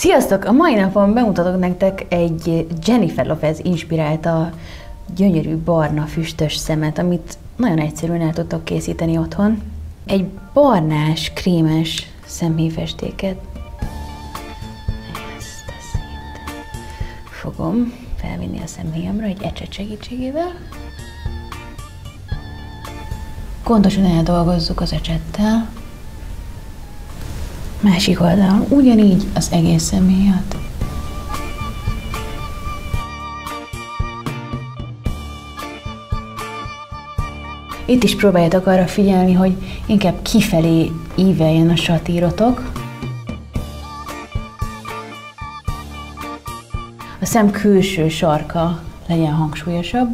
Sziasztok! A mai napon bemutatok nektek egy Jennifer Lopez inspirálta gyönyörű barna füstös szemet, amit nagyon egyszerűen el tudtok készíteni otthon. Egy barnás, krémes szemhéjfestéket. Ezt a szint fogom felvinni a szemhéjamra egy ecset segítségével. Gondosan eldolgozzuk az ecsettel. Másik oldalon ugyanígy az egész szemhéjat. Itt is próbáljátok arra figyelni, hogy inkább kifelé íveljen a satírotok. A szem külső sarka legyen hangsúlyosabb.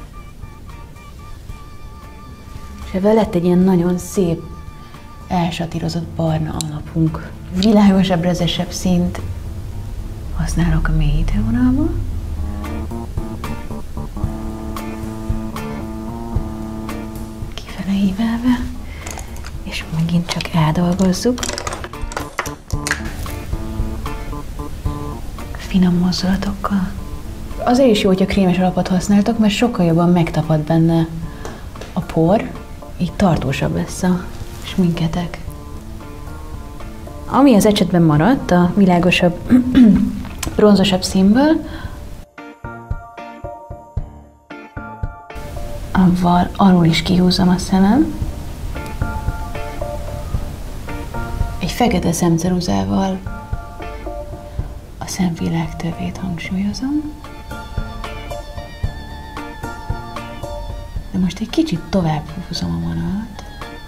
És ebben lett egy ilyen nagyon szép, elsatírozott barna alapunk. Világosabb, rezesebb színt használok a mélyítővonalba. Kifele ívelve, és megint csak eldolgozzuk. Finom mozdulatokkal. Azért is jó, hogyha krémes alapot használtok, mert sokkal jobban megtapad benne a por, így tartósabb lesz a sminketek. Ami az ecsetben maradt, a világosabb, bronzosabb színből, avval alul is kihúzom a szemem. Egy fekete szemceruzával a szemvilág tövét hangsúlyozom. De most egy kicsit tovább húzom a vonalat.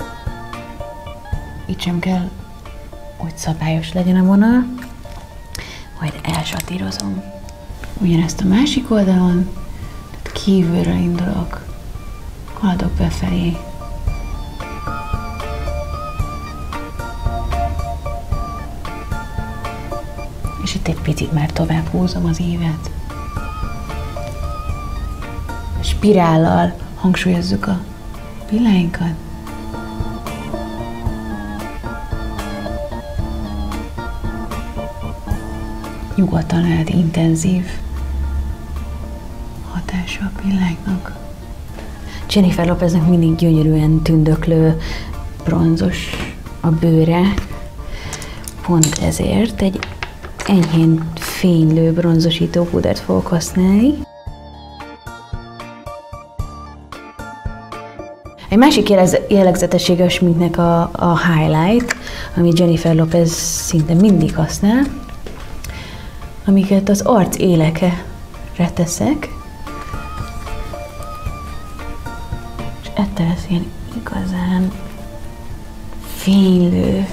Itt sem kell, hogy szabályos legyen a vonal, majd elsatírozom. Ugyanezt a másik oldalon, kívülről indulok, haladok befelé. És itt egy picit már tovább húzom az ívet. Spirállal hangsúlyozzuk a pilláinkat. Nyugodtan lehet intenzív hatása a pilláknak. Jennifer Lopeznek mindig gyönyörűen tündöklő, bronzos a bőre. Pont ezért egy enyhén fénylő bronzosító pudert fogok használni. Egy másik jellegzetessége a sminknek a highlight, amit Jennifer Lopez szinte mindig használ, amiket az arc élekre teszek, és ettől lesz ilyen igazán fénylő,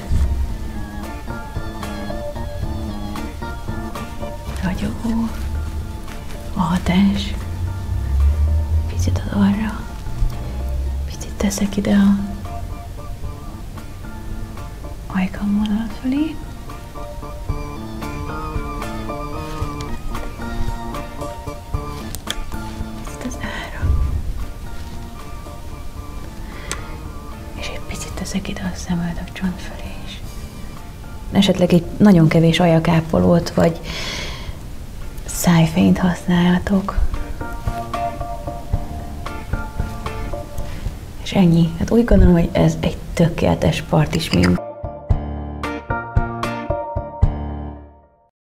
ragyogó a hatás. Picit az arra, picit teszek ide a ajkam vonalat fölé. Teszek ide a szemöldök csont fölé is. Esetleg egy nagyon kevés ajakápolót vagy szájfényt használjatok. És ennyi. Hát úgy gondolom, hogy ez egy tökéletes parti smink.